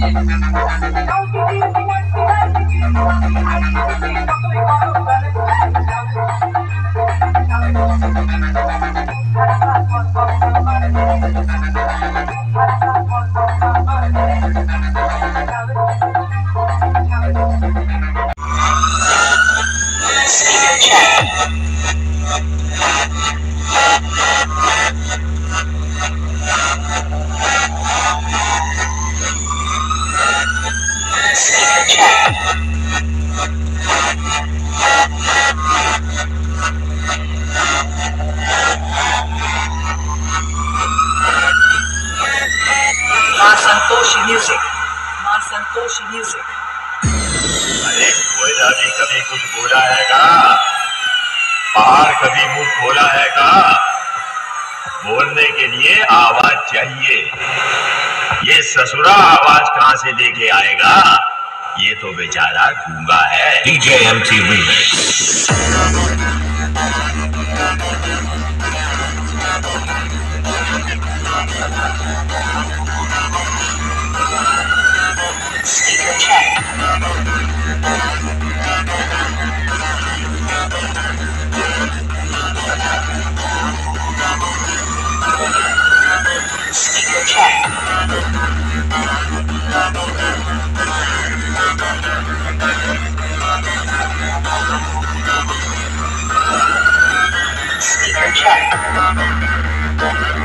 Santoshi music. Santoshi music. अरे कोयला भी कभी कुछ बोला है का? पहाड़ कभी मुंह खोला है का? बोलने के लिए आवाज चाहिए। ये ससुरा आवाज कहाँ से लेके आएगा? ये तो बेचारा गूंगा है। DJ MT Remix। Speaker check. Speaker check. Speaker check.